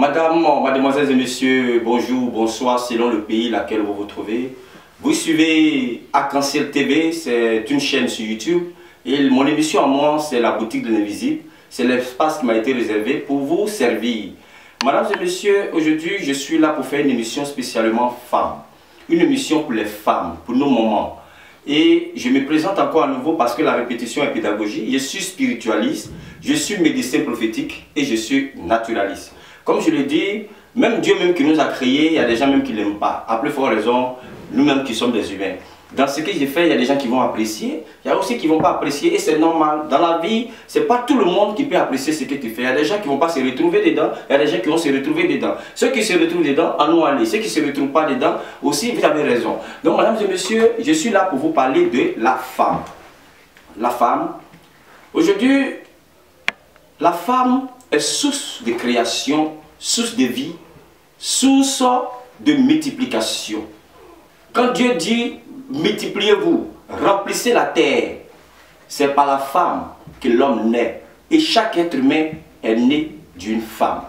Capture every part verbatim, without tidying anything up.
Madame, mademoiselles et messieurs, bonjour, bonsoir, selon le pays dans lequel vous vous trouvez. Vous suivez Arc-en-Ciel T V, c'est une chaîne sur YouTube. Et mon émission à moi, c'est la boutique de l'invisible. C'est l'espace qui m'a été réservé pour vous servir. Mesdames et messieurs, aujourd'hui, je suis là pour faire une émission spécialement femmes. Une émission pour les femmes, pour nos mamans. Et je me présente encore à nouveau parce que la répétition est pédagogie. Je suis spiritualiste, je suis médecin prophétique et je suis naturaliste. Comme je l'ai dit, même Dieu même qui nous a créés, il y a des gens même qui ne l'aiment pas. À plus forte raison, nous-mêmes qui sommes des humains. Dans ce que j'ai fait, il y a des gens qui vont apprécier, il y a aussi qui ne vont pas apprécier et c'est normal. Dans la vie, ce n'est pas tout le monde qui peut apprécier ce que tu fais. Il y a des gens qui ne vont pas se retrouver dedans, il y a des gens qui vont se retrouver dedans. Ceux qui se retrouvent dedans, en nous aller. Ceux qui ne se retrouvent pas dedans, aussi, vous avez raison. Donc, mesdames et messieurs, je suis là pour vous parler de la femme. La femme. Aujourd'hui, la femme est source de création, source de vie, source de multiplication. Quand Dieu dit multipliez-vous, remplissez la terre, c'est par la femme que l'homme naît. Et chaque être humain est né d'une femme.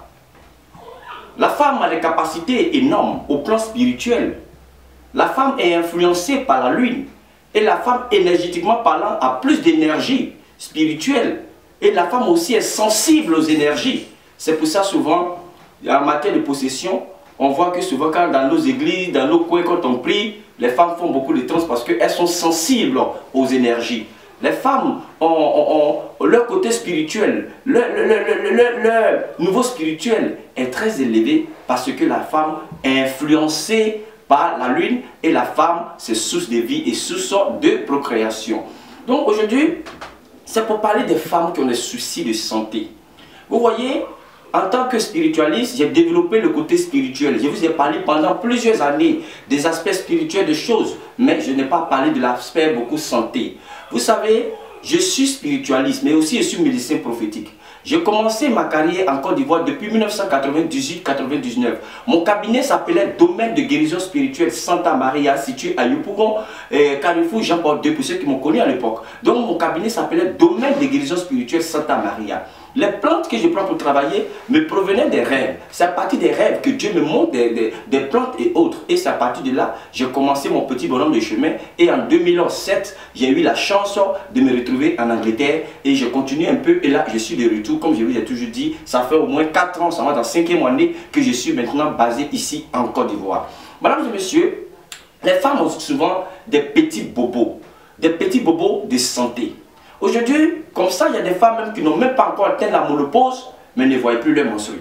La femme a des capacités énormes au plan spirituel. La femme est influencée par la lune. Et la femme, énergétiquement parlant, a plus d'énergie spirituelle. Et la femme aussi est sensible aux énergies. C'est pour ça souvent, en matière de possession, on voit que souvent quand dans nos églises, dans nos coins, quand on prie, les femmes font beaucoup de trance parce qu'elles sont sensibles aux énergies. Les femmes ont, ont, ont leur côté spirituel, leur, leur, leur, leur, leur niveau spirituel est très élevé parce que la femme est influencée par la lune et la femme, c'est source de vie et source de procréation. Donc aujourd'hui, c'est pour parler des femmes qui ont des soucis de santé. Vous voyez, en tant que spiritualiste, j'ai développé le côté spirituel. Je vous ai parlé pendant plusieurs années des aspects spirituels de choses, mais je n'ai pas parlé de l'aspect beaucoup santé. Vous savez, je suis spiritualiste, mais aussi je suis médecin prophétique. J'ai commencé ma carrière en Côte d'Ivoire depuis mille neuf cent quatre-vingt-dix-huit quatre-vingt-dix-neuf. Mon cabinet s'appelait Domaine de guérison spirituelle Santa Maria, situé à Yopougon, euh, Carrefour Jean-Paul deux, pour ceux qui m'ont connu à l'époque. Donc mon cabinet s'appelait Domaine de guérison spirituelle Santa Maria. Les plantes que je prends pour travailler me provenaient des rêves. C'est à partir des rêves que Dieu me montre des, des, des plantes et autres. Et c'est à partir de là, j'ai commencé mon petit bonhomme de chemin. Et en deux mille sept, j'ai eu la chance de me retrouver en Angleterre. Et j'ai continué un peu. Et là, je suis de retour. Comme je vous ai toujours dit, ça fait au moins quatre ans, ça va dans la cinquième année que je suis maintenant basé ici en Côte d'Ivoire. Mesdames et messieurs, les femmes ont souvent des petits bobos. Des petits bobos de santé. Aujourd'hui, comme ça, il y a des femmes même qui n'ont même pas encore atteint la ménopause, mais ne voient plus leur menstrues.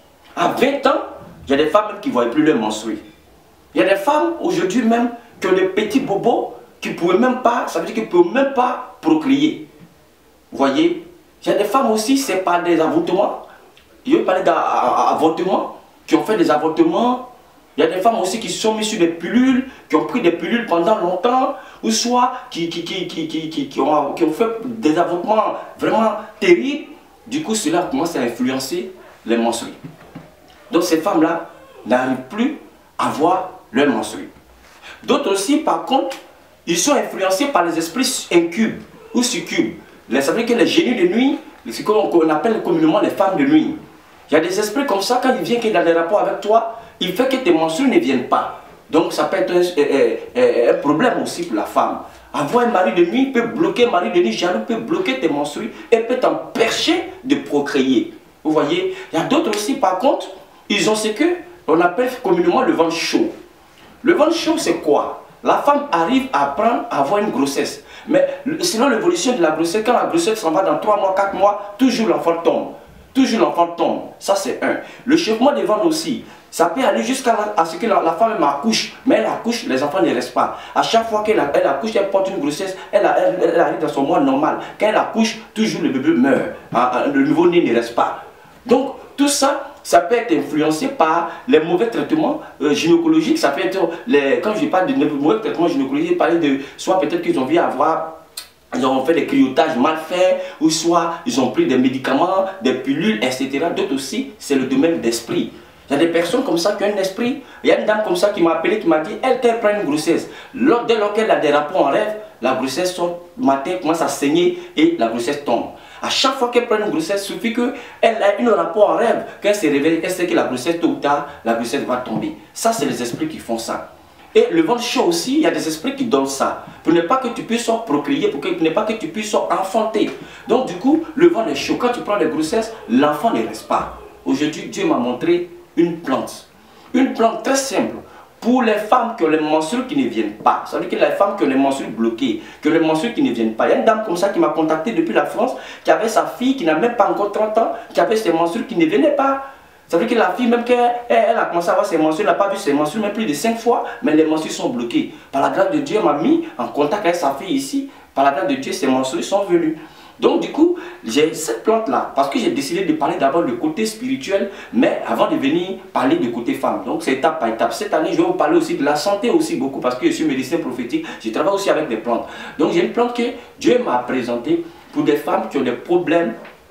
À vingt ans, il y a des femmes même qui ne voient plus leur menstrues. Il y a des femmes aujourd'hui même qui ont des petits bobos qui ne pouvaient même pas, ça veut dire qu'ils ne peuvent même pas procréer. Vous voyez, il y a des femmes aussi, c'est par des avortements. Je vais parler d'avortements, qui ont fait des avortements. Il y a des femmes aussi qui se sont mises sur des pilules, qui ont pris des pilules pendant longtemps, ou soit qui, qui, qui, qui, qui, qui, qui, ont, qui ont fait des avortements vraiment terribles. Du coup, cela commence à influencer les menstrues. Donc ces femmes-là n'arrivent plus à voir leurs menstrues. D'autres aussi, par contre, ils sont influencés par les esprits incubes ou succubes. Ça veut dire que les génies de nuit, c'est ce qu'on appelle communément les femmes de nuit. Il y a des esprits comme ça, quand ils viennent dans des rapports avec toi, il fait que tes menstrues ne viennent pas. Donc ça peut être un, un, un problème aussi pour la femme. Avoir un mari de nuit peut bloquer, un mari de nuit jaloux peut bloquer tes menstrues et peut t'empêcher de procréer. Vous voyez, il y a d'autres aussi, par contre, ils ont ce que l'on appelle communément le ventre chaud. Le ventre chaud, c'est quoi? La femme arrive à apprendre à avoir une grossesse. Mais selon l'évolution de la grossesse, quand la grossesse s'en va dans trois mois, quatre mois, toujours l'enfant tombe. Toujours l'enfant tombe. Ça, c'est un. Le chevement des ventres aussi. Ça peut aller jusqu'à ce que la, la femme elle accouche, mais elle accouche, les enfants ne restent pas. À chaque fois qu'elle elle accouche, elle porte une grossesse, elle, elle, elle arrive dans son mois normal. Quand elle accouche, toujours le bébé meurt. Le nouveau-né ne reste pas. Donc, tout ça, ça peut être influencé par les mauvais traitements euh, gynécologiques. Ça peut être, les, quand je parle de mauvais traitements gynécologiques, je parle de soit peut-être qu'ils ont vu avoir... Ils ont fait des cryotages mal faits, ou soit ils ont pris des médicaments, des pilules, et cetera. D'autres aussi, c'est le domaine d'esprit. Il y a des personnes comme ça qui ont un esprit. Il y a une dame comme ça qui m'a appelé, qui m'a dit, elle, qu'elle prend une grossesse. Dès lors qu'elle a des rapports en rêve, la grossesse sort, matin, commence à saigner et la grossesse tombe. À chaque fois qu'elle prend une grossesse, il suffit qu'elle ait un rapport en rêve, qu'elle se réveille, elle sait que la grossesse, tôt ou tard, la grossesse va tomber. Ça, c'est les esprits qui font ça. Et le ventre chaud aussi, il y a des esprits qui donnent ça. Pour ne pas que tu puisses procréer, pour, que, pour ne pas que tu puisses enfanter. Donc du coup, le ventre est chaud. Quand tu prends des grossesses, l'enfant ne reste pas. Aujourd'hui, Dieu m'a montré une plante. Une plante très simple. Pour les femmes qui ont les menstrues qui ne viennent pas. Ça veut dire que les femmes qui ont les menstrues bloquées, que les menstrues qui ne viennent pas. Il y a une dame comme ça qui m'a contacté depuis la France, qui avait sa fille qui n'a même pas encore trente ans, qui avait ses menstrues qui ne venaient pas. Ça veut dire que la fille, même qu'elle elle a commencé à avoir ses menstrues, elle n'a pas vu ses menstrues, même plus de cinq fois, mais les menstrues sont bloquées. Par la grâce de Dieu, elle m'a mis en contact avec sa fille ici. Par la grâce de Dieu, ses menstrues sont venues. Donc du coup, j'ai cette plante-là, parce que j'ai décidé de parler d'abord du côté spirituel, mais avant de venir parler du côté femme. Donc c'est étape par étape. Cette année, je vais vous parler aussi de la santé aussi beaucoup, parce que je suis médecin prophétique, je travaille aussi avec des plantes. Donc j'ai une plante que Dieu m'a présentée pour des femmes qui ont des problèmes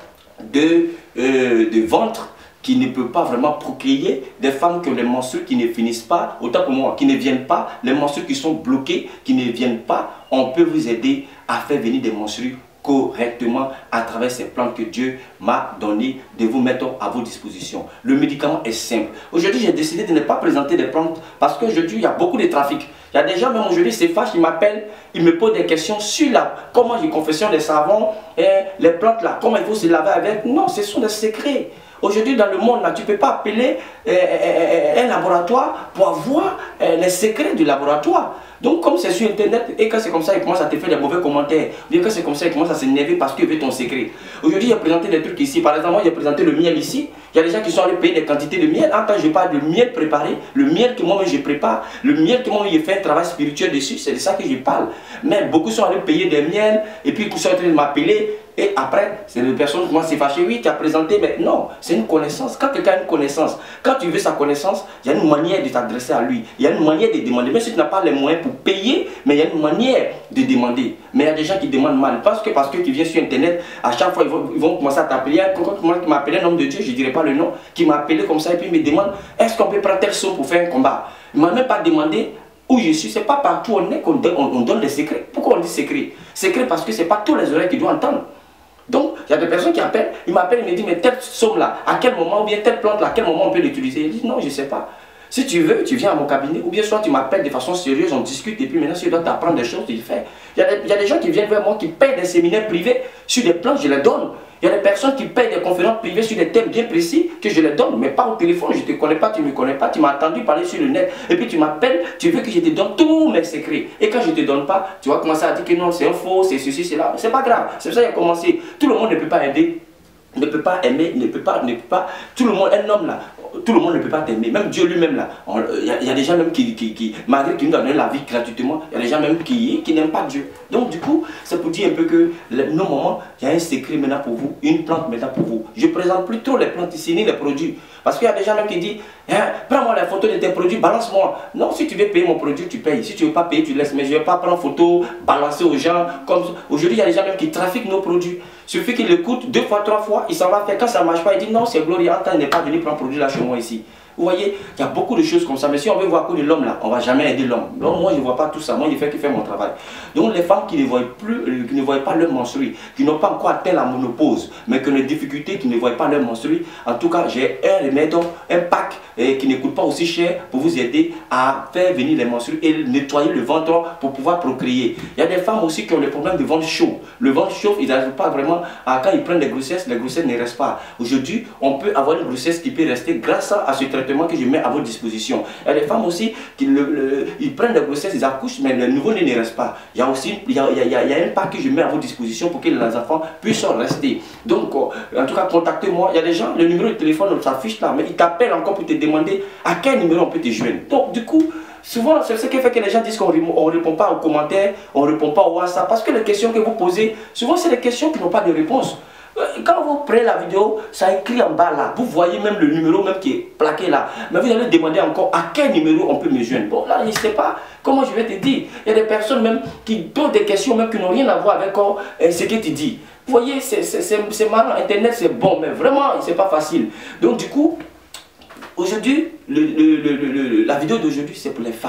de, euh, de ventre, qui ne peut pas vraiment procréer, des femmes qui ont les menstrues qui ne finissent pas, autant pour moi, qui ne viennent pas, les menstrues qui sont bloquées, qui ne viennent pas, on peut vous aider à faire venir des menstrues correctement à travers ces plantes que Dieu m'a donné de vous mettre à vos dispositions. Le médicament est simple. Aujourd'hui, j'ai décidé de ne pas présenter des plantes parce qu'aujourd'hui, il y a beaucoup de trafic. Il y a des gens, même aujourd'hui, c'est fâche, ils m'appellent, ils me posent des questions sur la, comment j'ai confession des savons, et les plantes là, comment il faut se laver avec. Non, ce sont des secrets. Aujourd'hui, dans le monde, là, tu ne peux pas appeler euh, euh, un laboratoire pour avoir euh, les secrets du laboratoire. Donc, comme c'est sur Internet, et quand c'est comme ça, il commence à te faire des mauvais commentaires. Bien quand c'est comme ça, il commence à s'énerver parce qu'il veut ton secret. Aujourd'hui, j'ai présenté des trucs ici. Par exemple, moi, j'ai présenté le miel ici. Il y a des gens qui sont allés payer des quantités de miel. En tant que je parle de miel préparé, le miel que moi-même je prépare, le miel que moi-même je fais un travail spirituel dessus, c'est de ça que je parle. Mais beaucoup sont allés payer des miels, et puis ils sont en train de m'appeler. Et après, c'est les personnes qui commencent à se fâcher. Oui, tu as présenté, mais non, c'est une connaissance. Quand quelqu'un a une connaissance, quand tu veux sa connaissance, il y a une manière de t'adresser à lui. Il y a une manière de demander. Même si tu n'as pas les moyens pour payer, mais il y a une manière de demander. Mais il y a des gens qui demandent mal. Parce que, parce que tu viens sur Internet, à chaque fois, ils vont, ils vont commencer à t'appeler. Il y a quelqu'un qui m'a appelé un homme de Dieu, je ne dirai pas le nom, qui m'a appelé comme ça et puis il me demande, est-ce qu'on peut prendre tel son pour faire un combat? Il ne m'a même pas demandé où je suis. Ce n'est pas partout où on est qu'on donne, on donne des secrets. Pourquoi on dit secret? Secret parce que ce n'est pas tous les oreilles qui doivent entendre. Donc, il y a des personnes qui appellent, ils m'appellent et me disent, mais telle somme là, à quel moment, ou bien telle plante là, à quel moment on peut l'utiliser? Ils disent, non, je ne sais pas. Si tu veux, tu viens à mon cabinet, ou bien soit tu m'appelles de façon sérieuse, on discute, et puis maintenant, si je dois t'apprendre des choses, tu le fais. Il y, a des, il y a des gens qui viennent vers moi, qui payent des séminaires privés sur des plantes, je les donne. Il y a des personnes qui payent des conférences privées sur des thèmes bien précis que je les donne, mais pas au téléphone. Je ne te connais pas, tu ne me connais pas, tu m'as entendu parler sur le net. Et puis tu m'appelles, tu veux que je te donne tous mes secrets. Et quand je ne te donne pas, tu vas commencer à dire que non, c'est un faux, c'est ceci, c'est là. C'est pas grave. C'est ça qu'il a commencé. Tout le monde ne peut pas aider, ne peut pas aimer, ne peut pas, ne peut pas. Tout le monde, un homme là, tout le monde ne peut pas t'aimer. Même Dieu lui-même là. Il y, y a des gens même qui, qui, qui malgré qu'ils nous donnent la vie gratuitement, il y a des gens même qui, qui n'aiment pas Dieu. Donc du coup, c'est pour dire un peu que les, nos moments, il y a un secret maintenant pour vous, une plante maintenant pour vous. Je ne présente plus trop les plantes ici, ni les produits. Parce qu'il y a des gens même qui disent, hein, prends-moi la photo de tes produits, balance-moi. Non, si tu veux payer mon produit, tu payes. Si tu ne veux pas payer, tu laisses. Mais je ne vais pas prendre photo, balancer aux gens. Comme aujourd'hui, il y a des gens même qui trafiquent nos produits. Il suffit qu'ils l'écoutent deux fois, trois fois, il s'en va faire. Quand ça ne marche pas, il dit non, c'est Gloria, il n'est pas venu prendre produit là chez moi ici. Vous voyez, il y a beaucoup de choses comme ça. Mais si on veut voir que de l'homme là, on ne va jamais aider l'homme. Donc moi, je ne vois pas tout ça. Moi, je fais que faire mon travail. Donc les femmes qui ne voient plus, qui ne voient pas leur menstrues, qui n'ont pas encore atteint la ménopause, mais qui ont des difficultés, qui ne voient pas leur menstrues, en tout cas, j'ai un remède, un pack eh, qui ne coûte pas aussi cher pour vous aider à faire venir les menstrues et nettoyer le ventre pour pouvoir procréer. Il y a des femmes aussi qui ont des problèmes de ventre chaud. Le ventre chaud, ils n'arrivent pas vraiment à, quand ils prennent des grossesses, les grossesses ne restent pas. Aujourd'hui, on peut avoir une grossesse qui peut rester grâce à ce traitement que je mets à votre disposition. Il y a des femmes aussi qui le, le, ils prennent des grossesses, ils accouchent, mais le nouveau-né ne reste pas. Il y a aussi il y a, il y a, il y a un pack que je mets à votre disposition pour que les enfants puissent rester. Donc, en tout cas, contactez-moi. Il y a des gens, le numéro de téléphone s'affiche là, mais ils t'appellent encore pour te demander à quel numéro on peut te joindre. Donc, du coup, souvent, c'est ce qui fait que les gens disent qu'on ne répond pas aux commentaires, on ne répond pas au WhatsApp, parce que les questions que vous posez, souvent, c'est des questions qui n'ont pas de réponse. Quand vous prenez la vidéo, ça écrit en bas là. Vous voyez même le numéro même qui est plaqué là. Mais vous allez demander encore à quel numéro on peut me joindre. Bon là, je ne sais pas comment je vais te dire. Il y a des personnes même qui posent des questions même qui n'ont rien à voir avec euh, ce que tu dis. Vous voyez, c'est marrant. Internet c'est bon, mais vraiment, c'est pas facile. Donc du coup, aujourd'hui, le, le, le, le, la vidéo d'aujourd'hui c'est pour les femmes.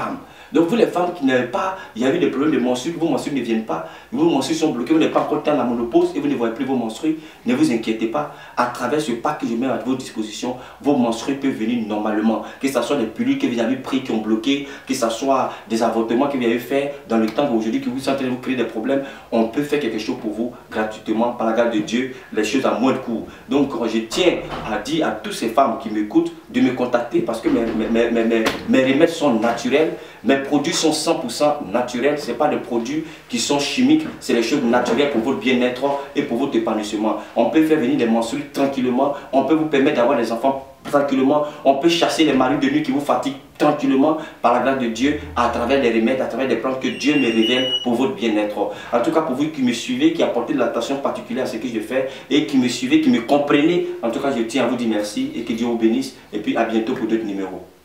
Donc vous les femmes qui n'avez pas, il y a eu des problèmes de menstrues, vos menstrues ne viennent pas, vos menstrues sont bloquées, vous n'avez pas encore la ménopause et vous ne voyez plus vos menstrues, ne vous inquiétez pas. À travers ce pack que je mets à votre disposition, vos menstrues peuvent venir normalement. Que ce soit des pilules que vous avez pris qui ont bloqué, que ce soit des avortements que vous avez fait dans le temps qu'aujourd'hui que vous sentez vous créer des problèmes, on peut faire quelque chose pour vous gratuitement par la grâce de Dieu, les choses à moins de coût. Donc je tiens à dire à toutes ces femmes qui m'écoutent de me contacter parce que mes, mes, mes, mes, mes remèdes sont naturels, mes produits sont cent pour cent naturels, ce n'est pas des produits qui sont chimiques, c'est des choses naturelles pour votre bien-être et pour votre épanouissement. On peut faire venir des menstrues tranquillement, on peut vous permettre d'avoir des enfants tranquillement, on peut chasser les maris de nuit qui vous fatiguent tranquillement par la grâce de Dieu à travers des remèdes, à travers des plantes que Dieu me révèle pour votre bien-être. En tout cas pour vous qui me suivez, qui apportez de l'attention particulière à ce que je fais et qui me suivez, qui me comprenez, en tout cas je tiens à vous dire merci et que Dieu vous bénisse et puis à bientôt pour d'autres numéros.